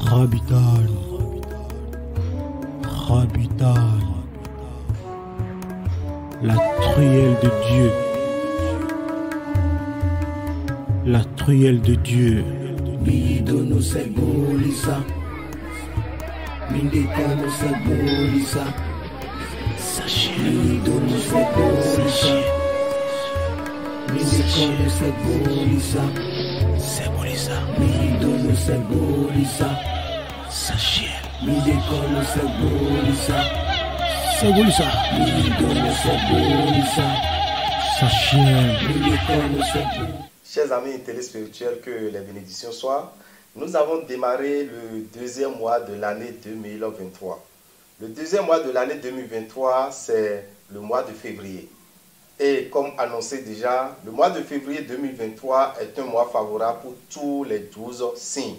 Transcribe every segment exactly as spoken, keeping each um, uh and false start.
Rabitan, Rabitan, la truelle de Dieu, la truelle de Dieu. Bidono Sebolisa, Mindekano Sebolisa, Sachez, Bidono Sebolisa, Mindekano Sebolisa, Sebolisa, Bidono Sebolisa, Sachez, Mindekano Sebolisa, Sebolisa, Bidono Sebolisa, Sachez. Mindekano Sebolisa. Chers amis téléspirituels, que les bénédictions soient. Nous avons démarré le deuxième mois de l'année deux mille vingt-trois. Le deuxième mois de l'année deux mille vingt-trois, c'est le mois de février. Et comme annoncé déjà, le mois de février deux mille vingt-trois est un mois favorable pour tous les douze signes.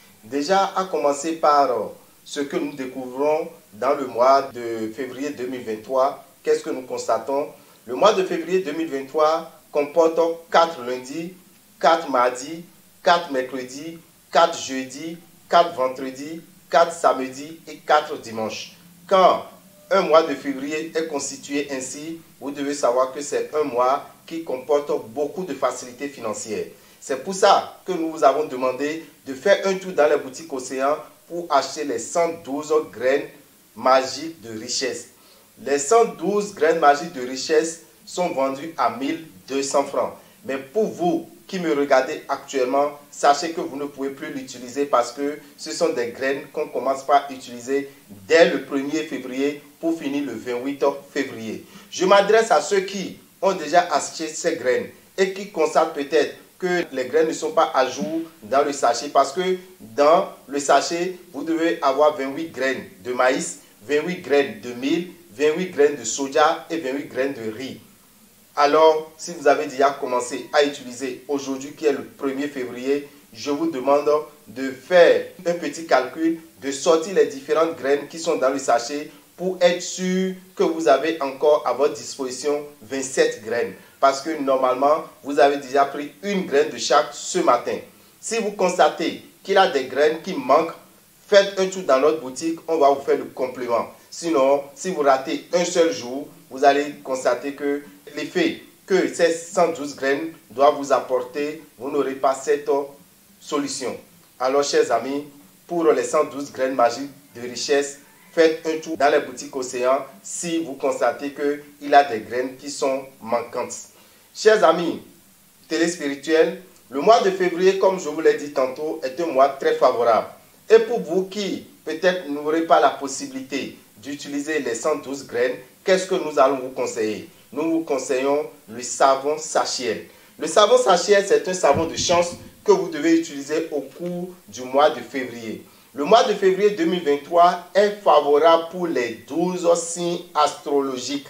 Déjà, à commencer par ce que nous découvrons dans le mois de février deux mille vingt-trois, qu'est-ce que nous constatons? Le mois de février deux mille vingt-trois comporte quatre lundis, quatre mardis, quatre mercredis, quatre jeudis, quatre vendredis, quatre samedis et quatre dimanches. Quand un mois de février est constitué ainsi, vous devez savoir que c'est un mois qui comporte beaucoup de facilités financières. C'est pour ça que nous vous avons demandé de faire un tour dans les boutiques Océan pour acheter les cent douze graines magiques de richesse. Les cent douze graines magiques de richesse sont vendues à mille deux cents francs. Mais pour vous qui me regardez actuellement, sachez que vous ne pouvez plus l'utiliser parce que ce sont des graines qu'on commence par utiliser dès le premier février pour finir le vingt-huit février. Je m'adresse à ceux qui ont déjà acheté ces graines et qui constatent peut-être que les graines ne sont pas à jour dans le sachet parce que dans le sachet, vous devez avoir vingt-huit graines de maïs, vingt-huit graines de mil, vingt-huit graines de soja et vingt-huit graines de riz. Alors, si vous avez déjà commencé à utiliser aujourd'hui, qui est le premier février, je vous demande de faire un petit calcul, de sortir les différentes graines qui sont dans le sachet pour être sûr que vous avez encore à votre disposition vingt-sept graines. Parce que normalement, vous avez déjà pris une graine de chaque ce matin. Si vous constatez qu'il y a des graines qui manquent, faites un tour dans notre boutique, on va vous faire le complément. Sinon, si vous ratez un seul jour, vous allez constater que l'effet que ces cent douze graines doivent vous apporter, vous n'aurez pas cette solution. Alors, chers amis, pour les cent douze graines magiques de richesse, faites un tour dans les boutiques Océan si vous constatez qu'il y a des graines qui sont manquantes. Chers amis téléspirituels, le mois de février, comme je vous l'ai dit tantôt, est un mois très favorable. Et pour vous qui peut-être n'aurez pas la possibilité d'utiliser les cent douze graines, qu'est-ce que nous allons vous conseiller? Nous vous conseillons le savon Sachiel. Le savon Sachiel, c'est un savon de chance que vous devez utiliser au cours du mois de février. Le mois de février deux mille vingt-trois est favorable pour les douze signes astrologiques.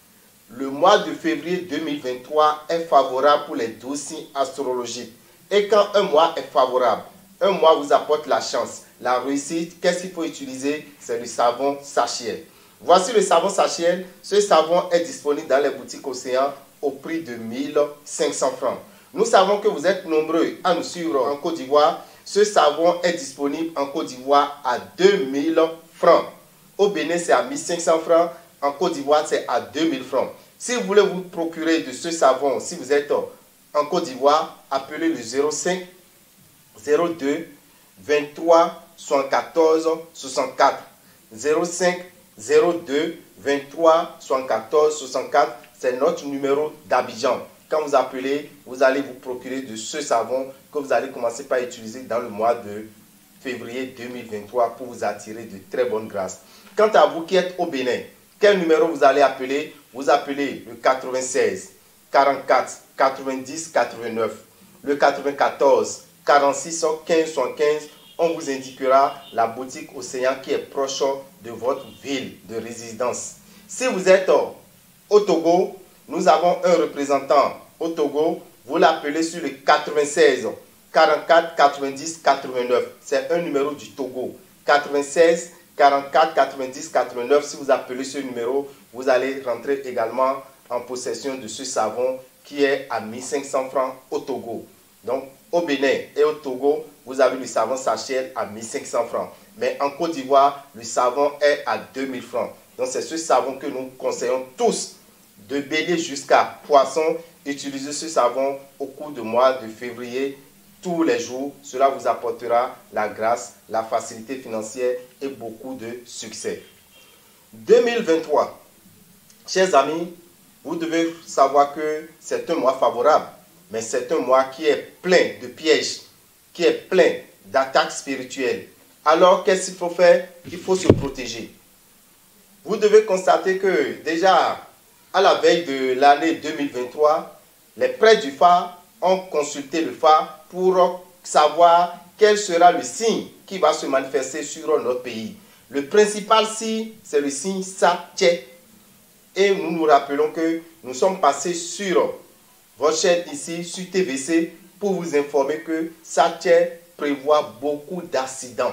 Le mois de février deux mille vingt-trois est favorable pour les douze signes astrologiques. Et quand un mois est favorable, un mois vous apporte la chance, la réussite, qu'est-ce qu'il faut utiliser? C'est le savon Sachiel. Voici le savon Sachiel. Ce savon est disponible dans les boutiques Océan au prix de mille cinq cents francs. Nous savons que vous êtes nombreux à nous suivre en Côte d'Ivoire. Ce savon est disponible en Côte d'Ivoire à deux mille francs. Au Bénin, c'est à mille cinq cents francs. En Côte d'Ivoire, c'est à deux mille francs. Si vous voulez vous procurer de ce savon, si vous êtes en Côte d'Ivoire, appelez le zéro cinq zéro deux vingt-trois soixante-quatorze soixante-quatre. zéro cinq zéro deux vingt-trois soixante-quatorze soixante-quatre, c'est notre numéro d'Abidjan. Quand vous appelez, vous allez vous procurer de ce savon que vous allez commencer par utiliser dans le mois de février deux mille vingt-trois pour vous attirer de très bonnes grâces. Quant à vous qui êtes au Bénin, quel numéro vous allez appeler? Vous appelez le quatre-vingt-seize quarante-quatre quatre-vingt-dix quatre-vingt-neuf, le quatre-vingt-quatorze quarante-six quinze soixante-quinze. On vous indiquera la boutique Océan qui est proche de votre ville de résidence. Si vous êtes au Togo, nous avons un représentant au Togo. Vous l'appelez sur le quatre-vingt-seize quarante-quatre quatre-vingt-dix quatre-vingt-neuf. C'est un numéro du Togo. quatre-vingt-seize quarante-quatre quatre-vingt-dix quatre-vingt-neuf. Si vous appelez ce numéro, vous allez rentrer également en possession de ce savon qui est à mille cinq cents francs au Togo. Donc, Au Bénin et au Togo, vous avez le savon sachet à mille cinq cents francs. Mais en Côte d'Ivoire, le savon est à deux mille francs. Donc c'est ce savon que nous conseillons tous, de bélier jusqu'à poisson. Utilisez ce savon au cours du mois de février, tous les jours. Cela vous apportera la grâce, la facilité financière et beaucoup de succès. deux mille vingt-trois, chers amis, vous devez savoir que c'est un mois favorable, mais c'est un mois qui est plein de pièges, qui est plein d'attaques spirituelles. Alors, qu'est-ce qu'il faut faire? Il faut se protéger. Vous devez constater que déjà, à la veille de l'année deux mille vingt-trois, les prêtres du phare ont consulté le phare pour savoir quel sera le signe qui va se manifester sur notre pays. Le principal signe, c'est le signe Satché. Et nous nous rappelons que nous sommes passés sur votre chaîne ici, sur T V C, pour vous informer que Satché prévoit beaucoup d'accidents,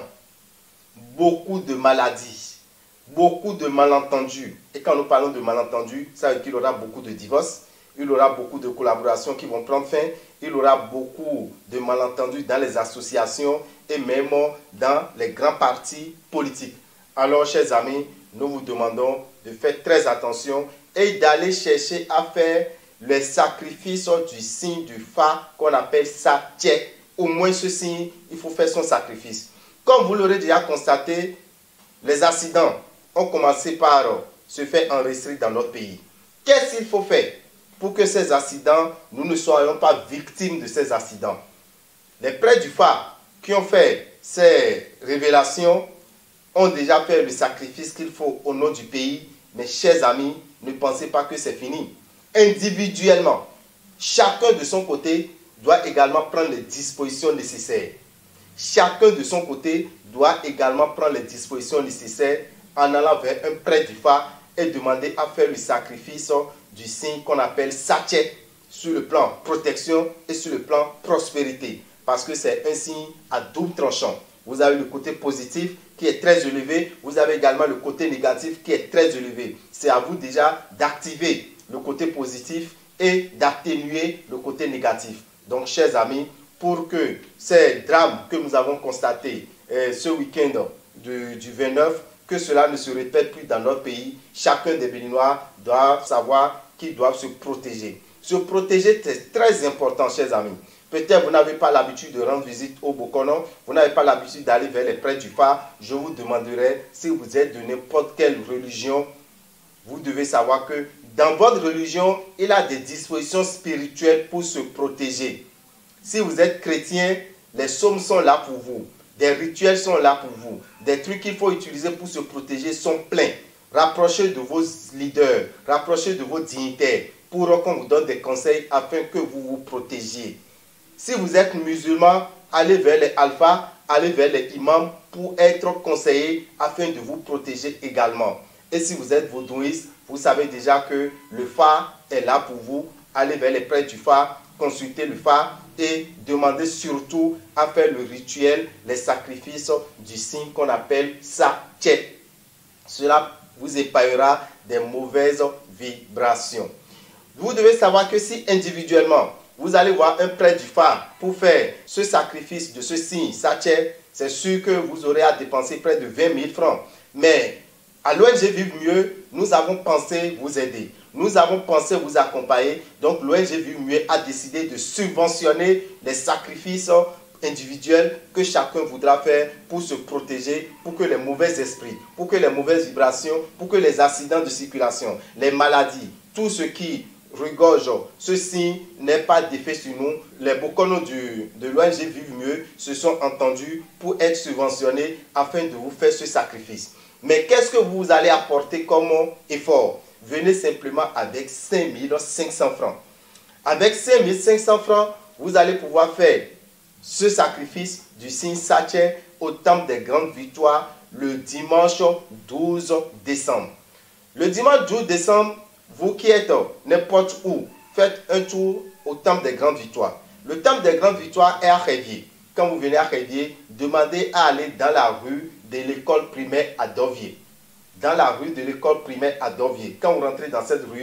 beaucoup de maladies, beaucoup de malentendus. Et quand nous parlons de malentendus, ça veut dire qu'il y aura beaucoup de divorces, il y aura beaucoup de collaborations qui vont prendre fin, il y aura beaucoup de malentendus dans les associations et même dans les grands partis politiques. Alors, chers amis, nous vous demandons de faire très attention et d'aller chercher à faire les sacrifices du signe du phare qu'on appelle Satché. Au moins ce signe, il faut faire son sacrifice. Comme vous l'aurez déjà constaté, les accidents ont commencé par se faire enregistrer dans notre pays. Qu'est-ce qu'il faut faire pour que ces accidents, nous ne soyons pas victimes de ces accidents? Les prêtres du phare qui ont fait ces révélations ont déjà fait le sacrifice qu'il faut au nom du pays. Mais chers amis, ne pensez pas que c'est fini. Individuellement, chacun de son côté doit également prendre les dispositions nécessaires. Chacun de son côté doit également prendre les dispositions nécessaires en allant vers un prêtre du phare et demander à faire le sacrifice du signe qu'on appelle Satché sur le plan protection et sur le plan prospérité. Parce que c'est un signe à double tranchant. Vous avez le côté positif qui est très élevé. Vous avez également le côté négatif qui est très élevé. C'est à vous déjà d'activer le côté positif et d'atténuer le côté négatif. Donc, chers amis, pour que ces drames que nous avons constatés euh, ce week-end du, du vingt-neuf, que cela ne se répète plus dans notre pays, chacun des Béninois doit savoir qu'ils doivent se protéger. Se protéger, c'est très important, chers amis. Peut-être vous n'avez pas l'habitude de rendre visite au Bokono, vous n'avez pas l'habitude d'aller vers les prêtres du phare. Je vous demanderai, si vous êtes de n'importe quelle religion, vous devez savoir que dans votre religion, il y a des dispositions spirituelles pour se protéger. Si vous êtes chrétien, les psaumes sont là pour vous. Des rituels sont là pour vous. Des trucs qu'il faut utiliser pour se protéger sont pleins. Rapprochez de vos leaders, rapprochez de vos dignitaires pour qu'on vous donne des conseils afin que vous vous protégiez. Si vous êtes musulman, allez vers les alphas, allez vers les imams pour être conseillés afin de vous protéger également. Et si vous êtes vaudouiste, vous savez déjà que le phare est là pour vous. Allez vers les prêtres du phare, consultez le phare et demandez surtout à faire le rituel, les sacrifices du signe qu'on appelle Satché. Cela vous épargnera des mauvaises vibrations. Vous devez savoir que si individuellement, vous allez voir un prêtre du phare pour faire ce sacrifice de ce signe Satché, c'est sûr que vous aurez à dépenser près de vingt mille francs. Mais à l'O N G Vive Mieux, nous avons pensé vous aider. Nous avons pensé vous accompagner. Donc l'O N G Vive Mieux a décidé de subventionner les sacrifices individuels que chacun voudra faire pour se protéger, pour que les mauvais esprits, pour que les mauvaises vibrations, pour que les accidents de circulation, les maladies, tout ce qui regorge ceci n'est pas d'effet sur nous. Les Bokono du, de l'O N G Vive Mieux se sont entendus pour être subventionnés afin de vous faire ce sacrifice. Mais qu'est-ce que vous allez apporter comme effort? Venez simplement avec cinq mille cinq cents francs. Avec cinq mille cinq cents francs, vous allez pouvoir faire ce sacrifice du signe Satché au temple des grandes victoires le dimanche douze décembre. Le dimanche douze décembre, vous qui êtes n'importe où, faites un tour au temple des grandes victoires. Le temple des grandes victoires est à Révier. Quand vous venez à Révier, demandez à aller dans la rue de l'école primaire à Dovier. Dans la rue de l'école primaire à Dovier. Quand vous rentrez dans cette rue,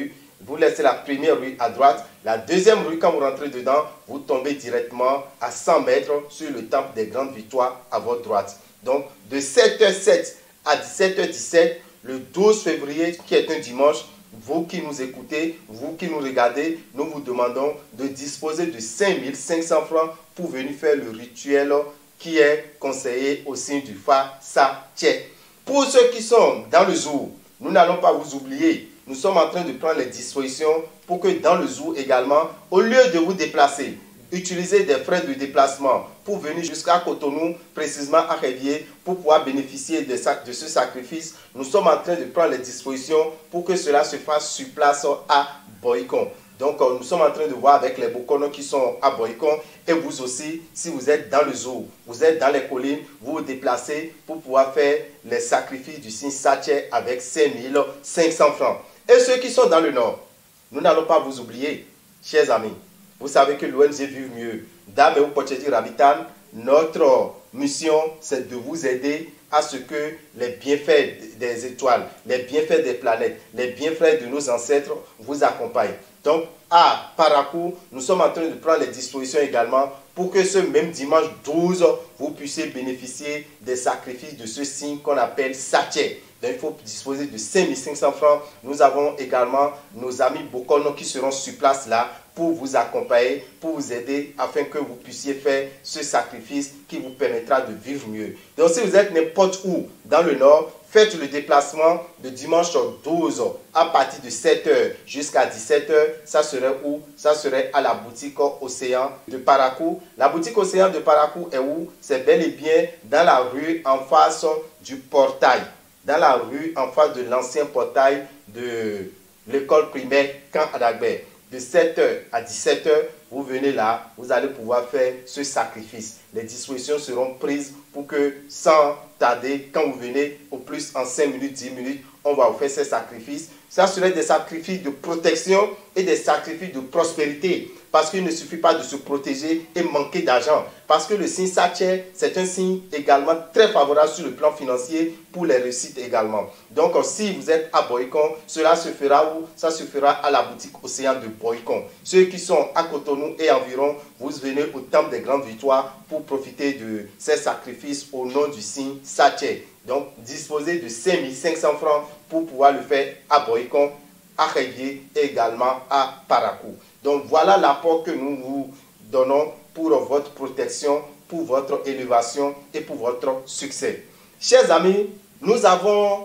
vous laissez la première rue à droite. La deuxième rue, quand vous rentrez dedans, vous tombez directement à cent mètres sur le temple des Grandes Victoires à votre droite. Donc, de sept heures sept à dix-sept heures dix-sept, le douze février, qui est un dimanche, vous qui nous écoutez, vous qui nous regardez, nous vous demandons de disposer de cinq mille cinq cents francs pour venir faire le rituel qui est conseillé au signe du Fa Sa Tche. Pour ceux qui sont dans le zoo, nous n'allons pas vous oublier. Nous sommes en train de prendre les dispositions pour que dans le zoo également, au lieu de vous déplacer, utilisez des frais de déplacement pour venir jusqu'à Cotonou, précisément à Révier, pour pouvoir bénéficier de, de ce sacrifice. Nous sommes en train de prendre les dispositions pour que cela se fasse sur place à Boycon. Donc, nous sommes en train de voir avec les Bokono qui sont à Boycon. Et vous aussi, si vous êtes dans le zoo, vous êtes dans les collines, vous vous déplacez pour pouvoir faire les sacrifices du signe Satche avec cinq mille cinq cents francs. Et ceux qui sont dans le nord, nous n'allons pas vous oublier, chers amis. Vous savez que l'O N G Vive Mieux, Dame ou Pochedi Rabitan, notre mission, c'est de vous aider à ce que les bienfaits des étoiles, les bienfaits des planètes, les bienfaits de nos ancêtres vous accompagnent. Donc, à Parakou, nous sommes en train de prendre les dispositions également pour que ce même dimanche douze, vous puissiez bénéficier des sacrifices de ce signe qu'on appelle Satche. Donc, il faut disposer de cinq mille cinq cents francs. Nous avons également nos amis Bokono qui seront sur place là pour vous accompagner, pour vous aider afin que vous puissiez faire ce sacrifice qui vous permettra de vivre mieux. Donc, si vous êtes n'importe où dans le nord, faites le déplacement de dimanche douze à partir de sept heures jusqu'à dix-sept heures. Ça serait où? Ça serait à la boutique Océan de Parakou. La boutique Océan de Parakou est où? C'est bel et bien dans la rue en face du portail. Dans la rue en face de l'ancien portail de l'école primaire Camp Adagbe. De sept heures à dix-sept heures, vous venez là, vous allez pouvoir faire ce sacrifice. Les dispositions seront prises pour que, sans tarder, quand vous venez, au plus en cinq minutes, dix minutes, on va vous faire ces sacrifices. Ça serait des sacrifices de protection et des sacrifices de prospérité. Parce qu'il ne suffit pas de se protéger et manquer d'argent. Parce que le signe Satche, c'est un signe également très favorable sur le plan financier pour les réussites également. Donc, si vous êtes à Boycon, cela se fera où? Ça se fera à la boutique Océan de Boycon. Ceux qui sont à Cotonou et environ, vous venez au Temple des Grandes Victoires pour profiter de ces sacrifices au nom du signe Satche. Donc, disposez de cinq mille cinq cents francs pour pouvoir le faire à Boycon, à Révier et également à Parakou. Donc, voilà l'apport que nous vous donnons pour votre protection, pour votre élévation et pour votre succès. Chers amis, nous avons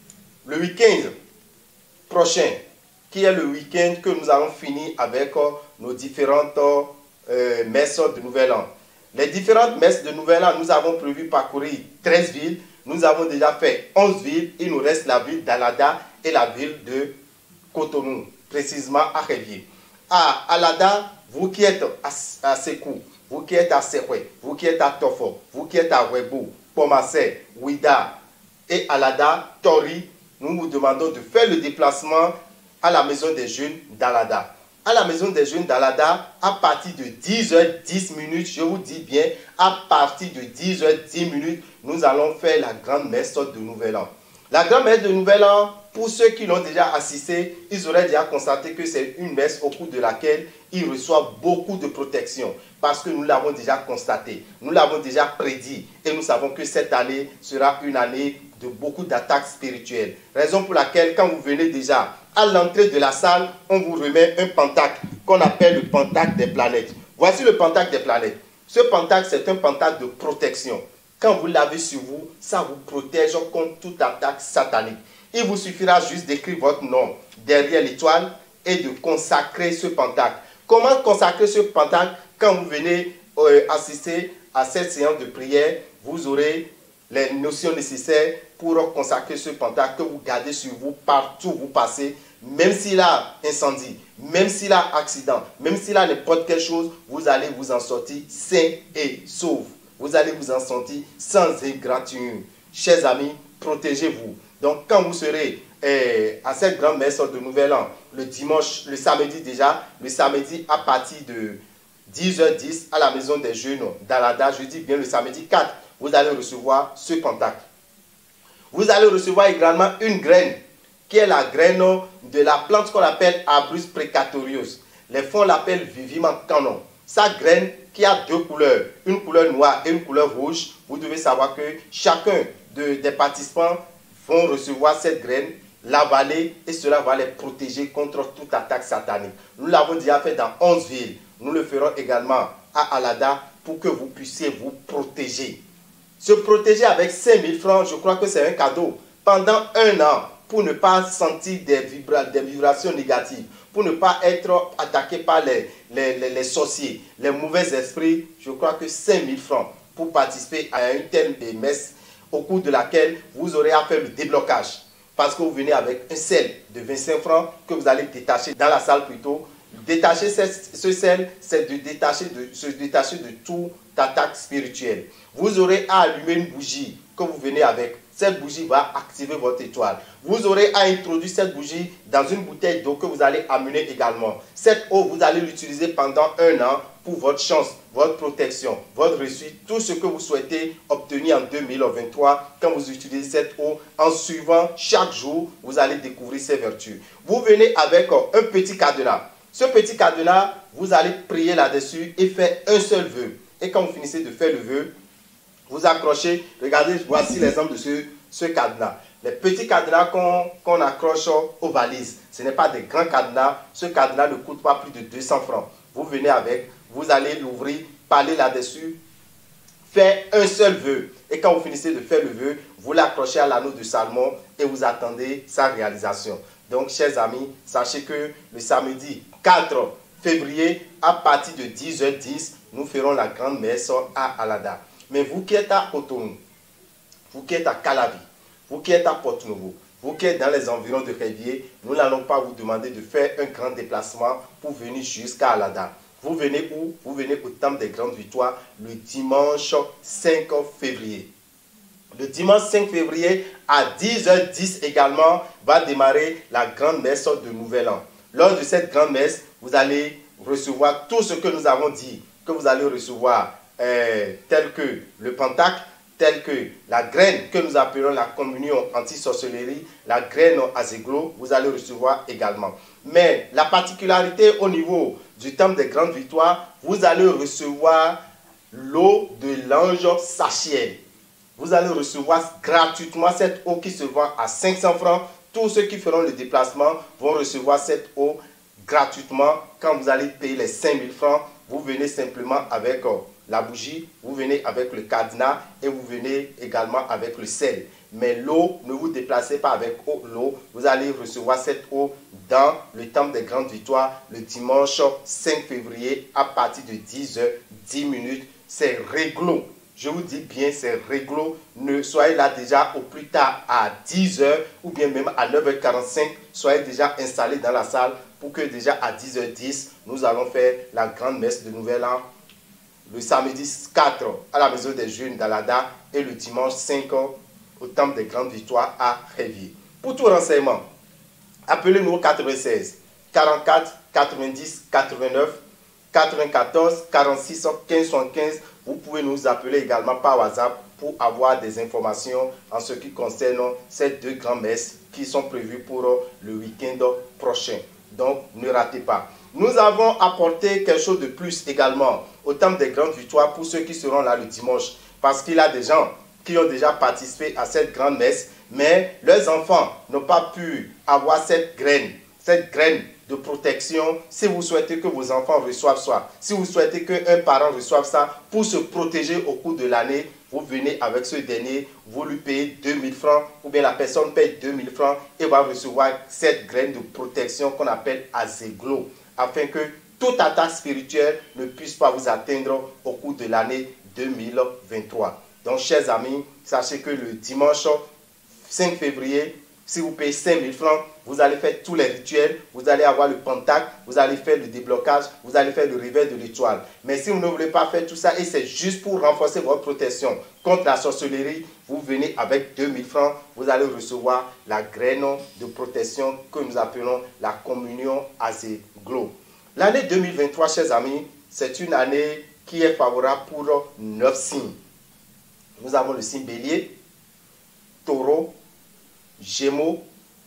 le week-end prochain, qui est le week-end que nous allons finir avec nos différentes euh, messes de Nouvel An. Les différentes messes de Nouvel An, nous avons prévu parcourir treize villes. Nous avons déjà fait onze villes. Il nous reste la ville d'Alada et la ville de Cotonou, précisément à Révier. À Alada, vous qui êtes à, à Sekou, vous qui êtes à Sekwe, vous qui êtes à Tofo, vous qui êtes à Webo, Pomase, Ouida et Alada, Tori, nous vous demandons de faire le déplacement à la maison des jeunes d'Alada. À la maison des jeunes d'Alada, à partir de dix heures dix minutes, je vous dis bien, à partir de dix heures dix minutes, nous allons faire la grande messe de Nouvel An. La grande messe de Nouvel An, pour ceux qui l'ont déjà assisté, ils auraient déjà constaté que c'est une messe au cours de laquelle ils reçoivent beaucoup de protection. Parce que nous l'avons déjà constaté, nous l'avons déjà prédit. Et nous savons que cette année sera une année de beaucoup d'attaques spirituelles. Raison pour laquelle, quand vous venez déjà à l'entrée de la salle, on vous remet un pentacle qu'on appelle le pentacle des planètes. Voici le pentacle des planètes. Ce pentacle, c'est un pentacle de protection. Quand vous l'avez sur vous, ça vous protège contre toute attaque satanique. Il vous suffira juste d'écrire votre nom derrière l'étoile et de consacrer ce pentacle. Comment consacrer ce pentacle? Quand vous venez euh, assister à cette séance de prière, vous aurez les notions nécessaires pour consacrer ce pentacle que vous gardez sur vous partout où vous passez. Même s'il a incendie, même s'il a accident, même s'il a n'importe quelle chose, vous allez vous en sortir sain et sauf. Vous allez vous en sortir sans égratignure. Chers amis, protégez-vous. Donc, quand vous serez eh, à cette grande messe de Nouvel An, le dimanche, le samedi déjà, le samedi à partir de dix heures dix à la maison des jeunes d'Alada, je dis bien le samedi quatre, vous allez recevoir ce pentacle. Vous allez recevoir également une graine qui est la graine de la plante qu'on appelle Abrus precatorius. Les fonds l'appellent viviment canon. Sa graine qui a deux couleurs, une couleur noire et une couleur rouge, vous devez savoir que chacun de, des participants vont recevoir cette graine, l'avaler et cela va les protéger contre toute attaque satanique. Nous l'avons déjà fait dans onze villes. Nous le ferons également à Alada pour que vous puissiez vous protéger. Se protéger avec cinq mille francs, je crois que c'est un cadeau. Pendant un an, pour ne pas sentir des, vibra des vibrations négatives, pour ne pas être attaqué par les, les, les, les sorciers, les mauvais esprits, je crois que cinq mille francs pour participer à une telle messe au cours de laquelle vous aurez à faire le déblocage. Parce que vous venez avec un sel de vingt-cinq francs que vous allez détacher dans la salle plutôt. Détacher ce sel, c'est de détacher de, se détacher de toute attaque spirituelle. Vous aurez à allumer une bougie que vous venez avec. Cette bougie va activer votre étoile. Vous aurez à introduire cette bougie dans une bouteille d'eau que vous allez amener également. Cette eau, vous allez l'utiliser pendant un an pour votre chance, votre protection, votre réussite, tout ce que vous souhaitez obtenir en deux mille vingt-trois. Quand vous utilisez cette eau, en suivant chaque jour, vous allez découvrir ses vertus. Vous venez avec un petit cadenas. Ce petit cadenas, vous allez prier là-dessus et faire un seul vœu. Et quand vous finissez de faire le vœu, vous accrochez, regardez, voici l'exemple de ce, ce cadenas. Les petits cadenas qu'on qu'on accroche aux valises, ce n'est pas des grands cadenas. Ce cadenas ne coûte pas plus de deux cents francs. Vous venez avec, vous allez l'ouvrir, parler là-dessus, faire un seul vœu. Et quand vous finissez de faire le vœu, vous l'accrochez à l'anneau de Salomon et vous attendez sa réalisation. Donc, chers amis, sachez que le samedi quatre février, à partir de dix heures dix, nous ferons la grande messe à Alada. Mais vous qui êtes à Cotonou, vous qui êtes à Calavi, vous qui êtes à Porto-Novo, vous qui êtes dans les environs de Révier, nous n'allons pas vous demander de faire un grand déplacement pour venir jusqu'à Alada. Vous venez où? Vous venez au Temple des Grandes Victoires le dimanche cinq février. Le dimanche cinq février à dix heures dix également va démarrer la grande messe de Nouvel An. Lors de cette grande messe, vous allez recevoir tout ce que nous avons dit, que vous allez recevoir euh, tel que le pentacle, tel que la graine que nous appelons la communion anti-sorcellerie, la graine azéglo, vous allez recevoir également. Mais la particularité au niveau du Temple des Grandes Victoires, vous allez recevoir l'eau de l'ange Sachiel. Vous allez recevoir gratuitement cette eau qui se vend à cinq cents francs. Tous ceux qui feront le déplacement vont recevoir cette eau gratuitement. Quand vous allez payer les cinq mille francs, vous venez simplement avec euh, la bougie, vous venez avec le cadenas et vous venez également avec le sel. Mais l'eau, ne vous déplacez pas avec l'eau. Vous allez recevoir cette eau dans le Temple des Grandes Victoires le dimanche cinq février à partir de dix heures dix minutes. C'est réglo. Je vous dis bien, c'est réglo. Ne soyez là déjà au plus tard à dix heures ou bien même à neuf heures quarante-cinq. Soyez déjà installés dans la salle pour que déjà à dix heures dix, nous allons faire la grande messe de Nouvel An. Le samedi quatre à la Maison des Jeunes d'Alada et le dimanche cinq au Temple des Grandes Victoires à Révier. Pour tout renseignement, appelez-nous au quatre-vingt-seize, quarante-quatre, quatre-vingt-dix, quatre-vingt-neuf, quatre-vingt-quatorze, quarante-six, quinze soixante-quinze. Vous pouvez nous appeler également par WhatsApp pour avoir des informations en ce qui concerne ces deux grandes messes qui sont prévues pour le week-end prochain. Donc, ne ratez pas. Nous avons apporté quelque chose de plus également au Temple des Grandes Victoires pour ceux qui seront là le dimanche. Parce qu'il y a des gens qui ont déjà participé à cette grande messe, mais leurs enfants n'ont pas pu avoir cette graine, cette graine de protection. Si vous souhaitez que vos enfants reçoivent ça, si vous souhaitez qu'un parent reçoive ça pour se protéger au cours de l'année, vous venez avec ce dernier, vous lui payez deux mille francs, ou bien la personne paye deux mille francs et va recevoir cette graine de protection qu'on appelle azéglo, afin que toute attaque spirituelle ne puisse pas vous atteindre au cours de l'année deux mille vingt-trois. Donc, chers amis, sachez que le dimanche cinq février, si vous payez cinq mille francs, vous allez faire tous les rituels, vous allez avoir le pentacle, vous allez faire le déblocage, vous allez faire le réveil de l'étoile. Mais si vous ne voulez pas faire tout ça et c'est juste pour renforcer votre protection contre la sorcellerie, vous venez avec deux mille francs, vous allez recevoir la graine de protection que nous appelons la communion azéglo. L'année deux mille vingt-trois, chers amis, c'est une année qui est favorable pour neuf signes. Nous avons le signe bélier, taureau, Gémeaux,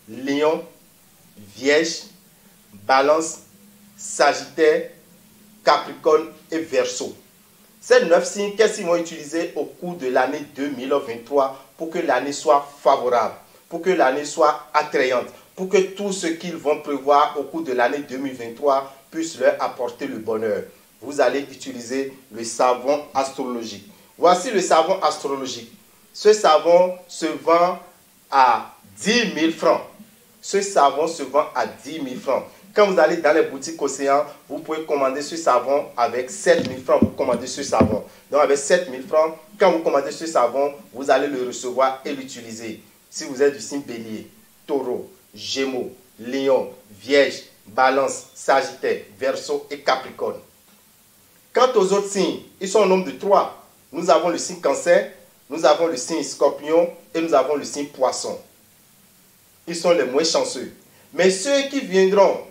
Lion, Vierge, Balance, Sagittaire, Capricorne et Verseau. Ces neuf signes, qu'est-ce qu'ils vont utiliser au cours de l'année deux mille vingt-trois pour que l'année soit favorable, pour que l'année soit attrayante, pour que tout ce qu'ils vont prévoir au cours de l'année deux mille vingt-trois puisse leur apporter le bonheur? Vous allez utiliser le savon astrologique. Voici le savon astrologique. Ce savon se vend à dix mille francs. Ce savon se vend à dix mille francs. Quand vous allez dans les boutiques Océan, vous pouvez commander ce savon avec sept mille francs. Vous commandez ce savon. Donc avec sept mille francs, quand vous commandez ce savon, vous allez le recevoir et l'utiliser. Si vous êtes du signe Bélier, Taureau, Gémeaux, Lion, Vierge, Balance, Sagittaire, Verseau et Capricorne. Quant aux autres signes, ils sont au nombre de trois. Nous avons le signe Cancer, nous avons le signe Scorpion et nous avons le signe Poisson. Ils sont les moins chanceux. Mais ceux qui viendront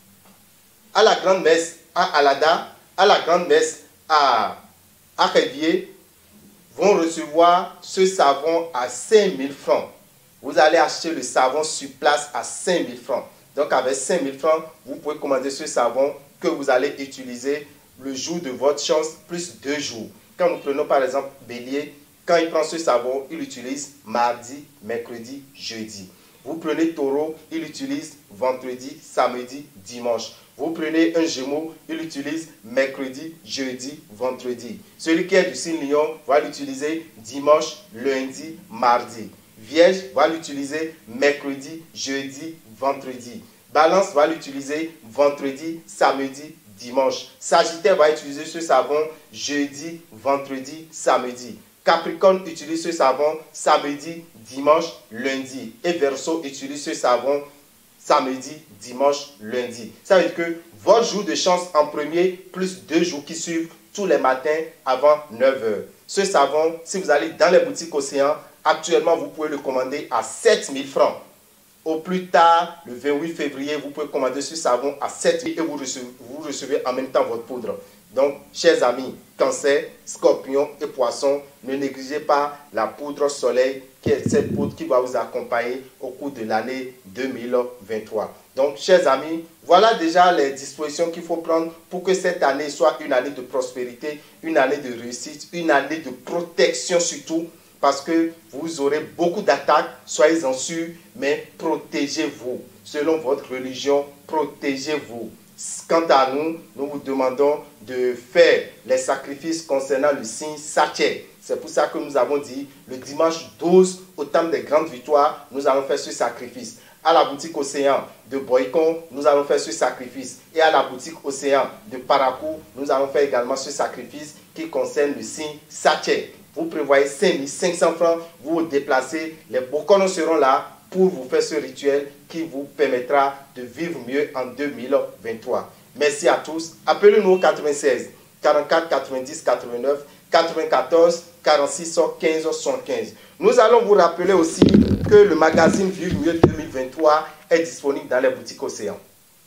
à la grande messe à Alada, à la grande messe à Arévier, vont recevoir ce savon à cinq mille francs. Vous allez acheter le savon sur place à cinq mille francs. Donc avec cinq mille francs, vous pouvez commander ce savon que vous allez utiliser le jour de votre chance plus deux jours. Quand nous prenons par exemple Bélier, quand il prend ce savon, il l'utilise mardi, mercredi, jeudi. Vous prenez Taureau, il l'utilise vendredi, samedi, dimanche. Vous prenez un Gémeaux, il l'utilise mercredi, jeudi, vendredi. Celui qui est du signe Lion va l'utiliser dimanche, lundi, mardi. Vierge va l'utiliser mercredi, jeudi, vendredi. Balance va l'utiliser vendredi, samedi, dimanche. Sagittaire va utiliser ce savon jeudi, vendredi, samedi. Capricorne utilise ce savon samedi, dimanche, lundi. Et Verseau utilise ce savon samedi, dimanche, lundi. Ça veut dire que votre jour de chance en premier, plus deux jours qui suivent tous les matins avant neuf heures. Ce savon, si vous allez dans les boutiques Océan, actuellement vous pouvez le commander à sept mille francs. Au plus tard, le vingt-huit février, vous pouvez commander ce savon à sept mille et vous recevez, vous recevez en même temps votre poudre. Donc, chers amis, Cancer, Scorpion et Poisson, ne négligez pas la poudre soleil, qui est cette poudre qui va vous accompagner au cours de l'année deux mille vingt-trois. Donc, chers amis, voilà déjà les dispositions qu'il faut prendre pour que cette année soit une année de prospérité, une année de réussite, une année de protection surtout, parce que vous aurez beaucoup d'attaques, soyez-en sûrs, mais protégez-vous. Selon votre religion, protégez-vous. Quant à nous, nous vous demandons de faire les sacrifices concernant le signe Sagittaire. C'est pour ça que nous avons dit, le dimanche douze, au terme des grandes victoires, nous allons faire ce sacrifice. À la boutique Océan de Boycon, nous allons faire ce sacrifice. Et à la boutique Océan de Parakou, nous allons faire également ce sacrifice qui concerne le signe Sagittaire. Vous prévoyez cinq mille cinq cents francs, vous vous déplacez, les Bokonos seront là pour vous faire ce rituel qui vous permettra de vivre mieux en deux mille vingt-trois. Merci à tous. Appelez-nous au quatre-vingt-seize, quarante-quatre, quatre-vingt-dix, quatre-vingt-neuf, quatre-vingt-quatorze, quarante-six, quinze, soixante-quinze. Nous allons vous rappeler aussi que le magazine Vivre Mieux deux mille vingt-trois est disponible dans les boutiques Océan.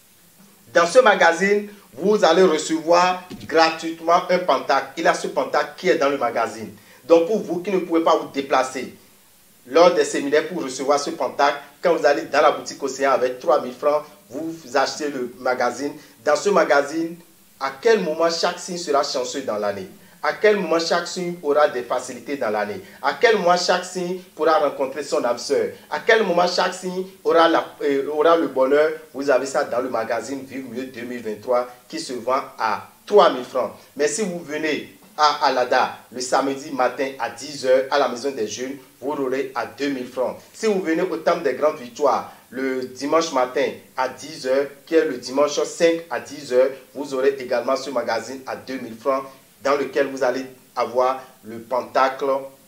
Dans ce magazine, vous allez recevoir gratuitement un pentacle. Il y a ce pentacle qui est dans le magazine. Donc pour vous qui ne pouvez pas vous déplacer lors des séminaires pour recevoir ce pentacle, quand vous allez dans la boutique Océan avec trois mille francs, vous achetez le magazine. Dans ce magazine, à quel moment chaque signe sera chanceux dans l'année? À quel moment chaque signe aura des facilités dans l'année? À quel moment chaque signe pourra rencontrer son âme sœur? À quel moment chaque signe aura, la, euh, aura le bonheur? Vous avez ça dans le magazine Vivre Mieux deux mille vingt-trois qui se vend à trois mille francs. Mais si vous venez à Alada le samedi matin à dix heures à la maison des jeunes, vous l'aurez à deux mille francs. Si vous venez au Temple des Grandes Victoires le dimanche matin à dix heures, qui est le dimanche cinq à dix heures, vous aurez également ce magazine à deux mille francs dans lequel vous allez avoir le pentacle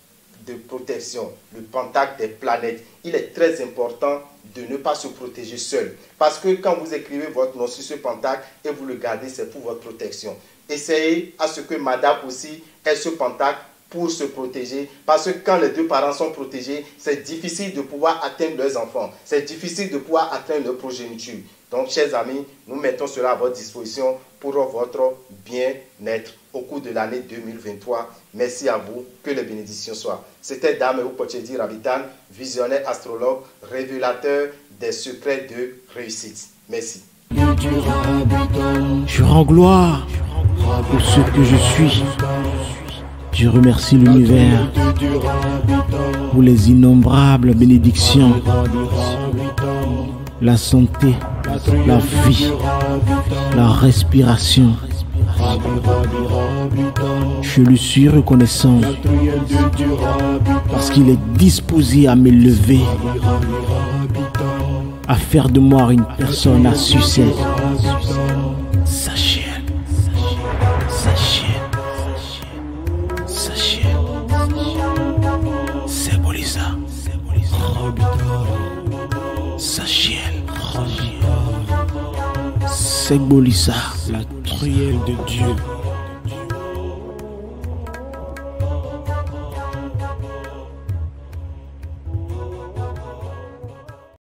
de protection, le pentacle des planètes. Il est très important de ne pas se protéger seul. Parce que quand vous écrivez votre nom sur ce pentacle et vous le gardez, c'est pour votre protection. Essayez à ce que madame aussi ait ce pentacle pour se protéger. Parce que quand les deux parents sont protégés, c'est difficile de pouvoir atteindre leurs enfants. C'est difficile de pouvoir atteindre leur progéniture. Donc, chers amis, nous mettons cela à votre disposition pour votre bien-être. au cours de l'année deux mille vingt-trois. Merci à vous, que les bénédictions soient. C'était Dame Upochedi Rabitan, visionnaire astrologue, révélateur des secrets de réussite. Merci. Je rends gloire pour ce que je suis. Je remercie l'univers pour les innombrables bénédictions, la santé, la vie, la respiration. Je lui suis reconnaissant parce qu'il est disposé à m'élever, à faire de moi une personne à succès. Sa chienne, sa chienne, sa chienne, c'est Bolissa, sa chienne, c'est Bolissa, la truelle de Dieu.